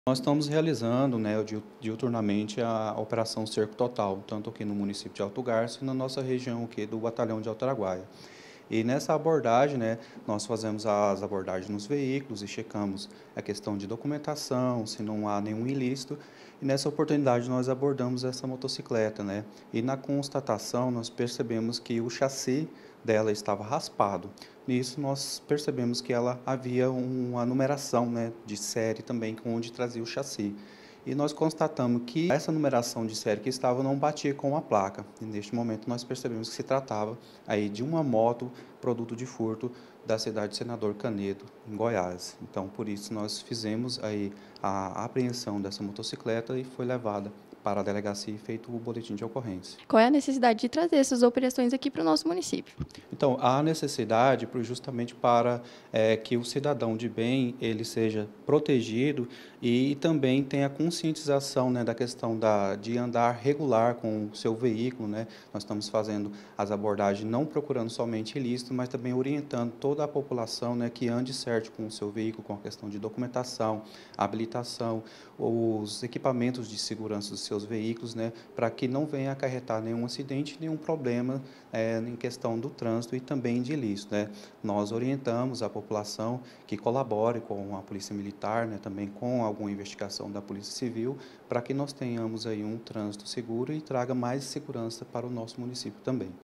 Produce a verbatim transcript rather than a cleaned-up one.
Nós estamos realizando, né, diu diuturnamente a operação Cerco Total, tanto aqui no município de Alto Garça e na nossa região aqui do batalhão de Alto Araguaia. E nessa abordagem, né, nós fazemos as abordagens nos veículos e checamos a questão de documentação, se não há nenhum ilícito. E nessa oportunidade nós abordamos essa motocicleta, né? E na constatação nós percebemos que o chassi dela estava raspado. Nisso nós percebemos que ela havia uma numeração, né, de série também, onde trazia o chassi. E nós constatamos que essa numeração de série que estava não batia com a placa. E neste momento nós percebemos que se tratava aí de uma moto produto de furto da cidade de Senador Canedo, em Goiás. Então, por isso nós fizemos aí a apreensão dessa motocicleta e foi levada para a delegacia e feito o boletim de ocorrência. Qual é a necessidade de trazer essas operações aqui para o nosso município? Então, há necessidade por- justamente para eh, que o cidadão de bem ele seja protegido e também tenha conscientização, né, da questão da, de andar regular com o seu veículo, né? Nós estamos fazendo as abordagens não procurando somente ilícito, mas também orientando toda a população, né, que ande certo com o seu veículo, com a questão de documentação, habilitação, os equipamentos de segurança dos seus veículos, né, para que não venha acarretar nenhum acidente, nenhum problema é, em questão do trânsito e também de ilícito, né? Nós orientamos a população que colabore com a Polícia Militar, né, também com alguma investigação da Polícia Civil, para que nós tenhamos aí um trânsito seguro e traga mais segurança para o nosso município também.